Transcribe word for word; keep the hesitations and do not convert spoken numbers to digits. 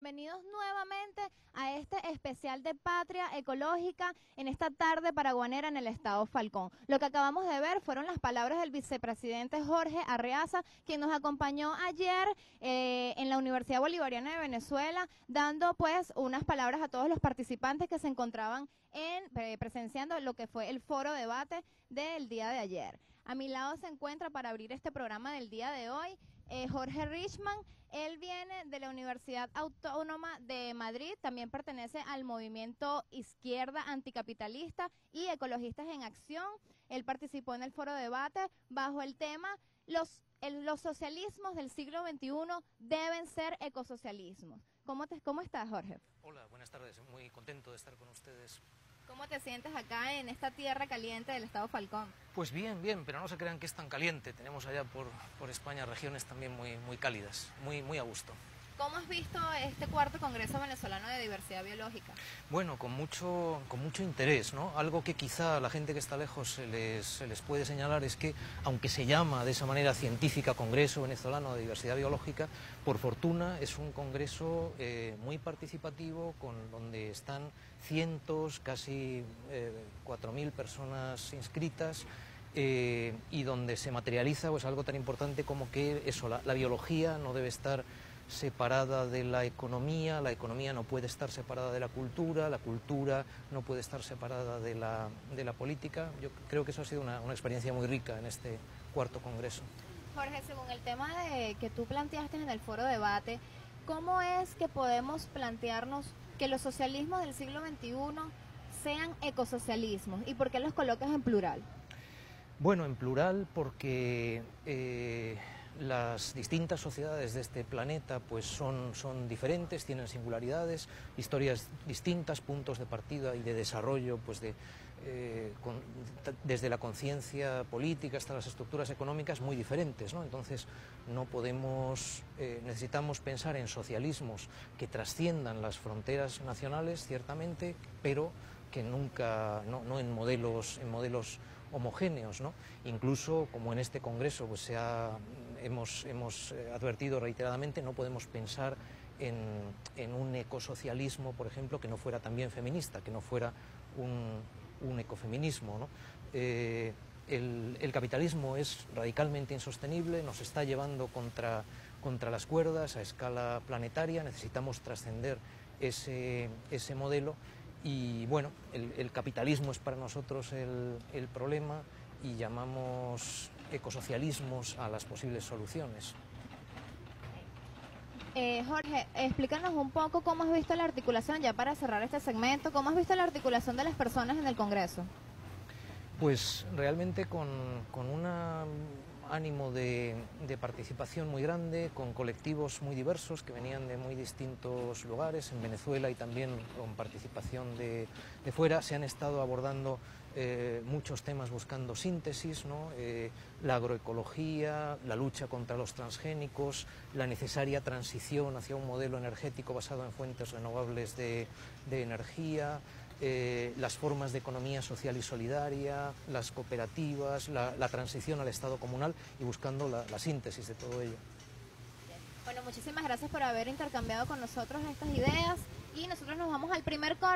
bienvenidos nuevamente a este especial de Patria Ecológica en esta tarde paraguanera en el estado Falcón. Lo que acabamos de ver fueron las palabras del vicepresidente Jorge Arreaza, quien nos acompañó ayer eh, en la Universidad Bolivariana de Venezuela, dando pues unas palabras a todos los participantes que se encontraban en eh, presenciando lo que fue el foro debate del día de ayer. A mi lado se encuentra para abrir este programa del día de hoy eh, Jorge Richman. Él viene de la Universidad Autónoma de Madrid, también pertenece al movimiento Izquierda Anticapitalista y Ecologistas en Acción. Él participó en el foro debate bajo el tema Los, el, los socialismos del siglo veintiuno deben ser ecosocialismos. ¿Cómo, te, ¿Cómo estás, Jorge? Hola, buenas tardes, muy contento de estar con ustedes. ¿Cómo te sientes acá en esta tierra caliente del estado Falcón? Pues bien, bien, pero no se crean que es tan caliente. Tenemos allá por, por España regiones también muy, muy cálidas, muy, muy a gusto. ¿Cómo has visto este cuarto Congreso Venezolano de Diversidad Biológica? Bueno, con mucho, con mucho interés, ¿no? Algo que quizá a la gente que está lejos se les, se les puede señalar es que, aunque se llama de esa manera científica Congreso Venezolano de Diversidad Biológica, por fortuna es un congreso eh, muy participativo, con, donde están cientos, casi eh, cuatro mil personas inscritas, eh, y donde se materializa pues, algo tan importante como que eso, la, la biología no debe estar separada de la economía, la economía no puede estar separada de la cultura, la cultura no puede estar separada de la, de la política. Yo creo que eso ha sido una, una experiencia muy rica en este cuarto congreso. Jorge, según el tema de, que tú planteaste en el foro debate, ¿cómo es que podemos plantearnos que los socialismos del siglo veintiuno sean ecosocialismos y por qué los colocas en plural? Bueno, en plural porque eh, las distintas sociedades de este planeta pues son, son diferentes, tienen singularidades, historias distintas, puntos de partida y de desarrollo pues de, eh, con, desde la conciencia política hasta las estructuras económicas muy diferentes, ¿no? Entonces no podemos, eh, necesitamos pensar en socialismos que trasciendan las fronteras nacionales, ciertamente, pero que nunca, no, no en modelos, en modelos homogéneos, ¿no? Incluso, como en este congreso pues se ha, hemos, hemos advertido reiteradamente, no podemos pensar en, en un ecosocialismo, por ejemplo, que no fuera también feminista, que no fuera un, un ecofeminismo, ¿no? Eh, el, el capitalismo es radicalmente insostenible, nos está llevando contra, contra las cuerdas a escala planetaria, necesitamos trascender ese, ese modelo. Y bueno, el, el capitalismo es para nosotros el, el problema y llamamos ecosocialismos a las posibles soluciones. Eh, Jorge, explícanos un poco cómo has visto la articulación, ya para cerrar este segmento, cómo has visto la articulación de las personas en el Congreso. Pues realmente con, con un ánimo de, de participación muy grande, con colectivos muy diversos que venían de muy distintos lugares, en Venezuela y también con participación de, de fuera. Se han estado abordando eh, muchos temas buscando síntesis, ¿no? Eh, la agroecología, la lucha contra los transgénicos, la necesaria transición hacia un modelo energético basado en fuentes renovables de, de energía, Eh, las formas de economía social y solidaria, las cooperativas, la, la transición al Estado comunal y buscando la, la síntesis de todo ello. Bueno, muchísimas gracias por haber intercambiado con nosotros estas ideas y nosotros nos vamos al primer corte.